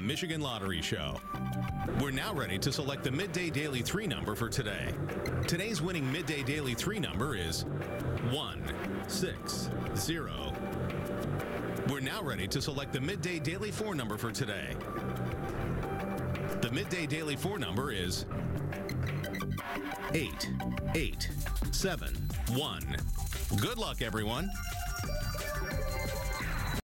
Michigan Lottery Show. We're now ready to select the Midday Daily 3 number for today. Today's winning Midday Daily 3 number is 160. We're now ready to select the Midday Daily 4 number for today. The Midday Daily 4 number is 8871. Good luck, everyone.